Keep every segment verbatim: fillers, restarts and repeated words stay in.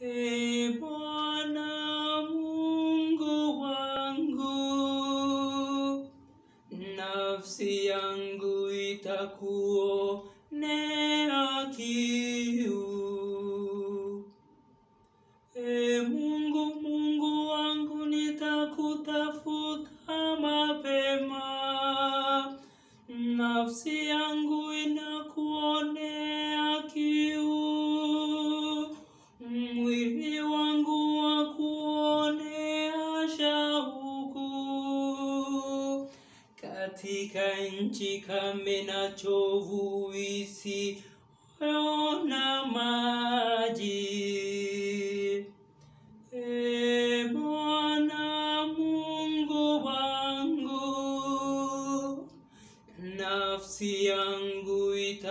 E Bwana Mungu wangu, nafsi yangu inakuonea kiu. E Mungu, Mungu wangu, nitakutafuta mapema. Nafsi yangu inakuonea kiu. Mwili wangu wakuonea shauku. Katika nchi kame na chovu isiyoona maji. E Bwana Mungu wangu, nafsi yangu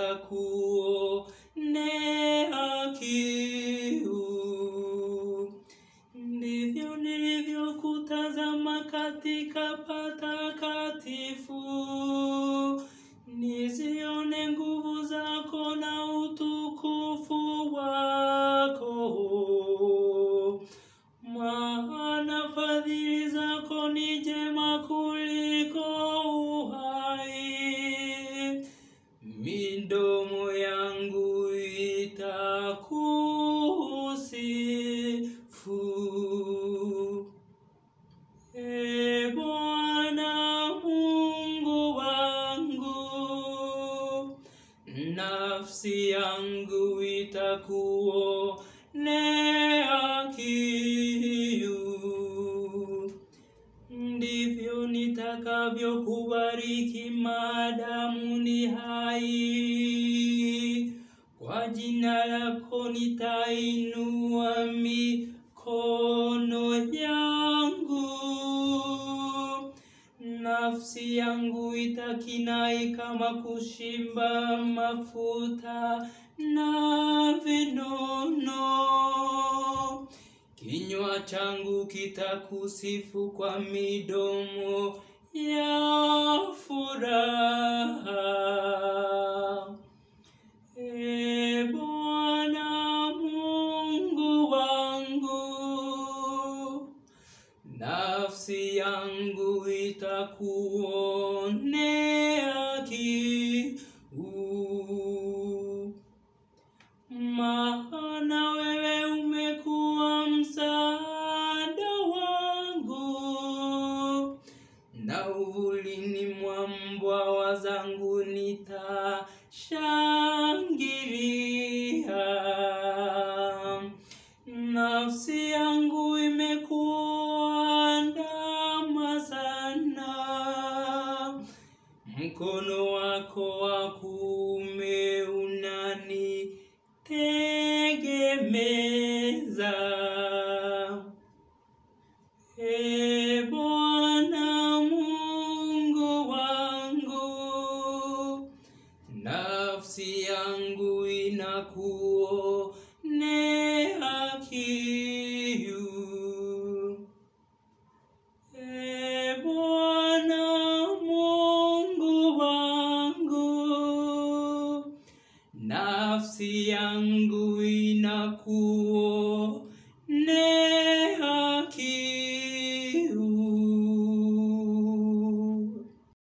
itakuonea kiu. Ndivyo nilivyokutazama katika patakatifu, nizione nguvu zako na utukufu wako. Maana fadhili zako ni jema kuliko uhai. Midomo yangu itakusifu. E Bwana Mungu wangu, nafsi yangu itakuonea kiu. Ndivyo nitakavyokubariki maadamu ni hai. Kwa jina lako nitainua mikono yangu. Nafsi yangu itakinai kama kushimba mafuta na vinono. Kinywa changu kitakusifu kwa midomo ya furaha. E Bwana Mungu wangu, nafsi yangu itakuonea kiu. Maana wewe umekuwa msaada wangu, na uvulini mwa mbawa zangu nitashangilia. Nafsi yangu imekuandama sana, mkono wako wa kuume unanitegemeza. E Bwana Mungu wangu, nafsi yangu inakuonea kiu. E Bwana Mungu wangu, nafsi yangu inakuonea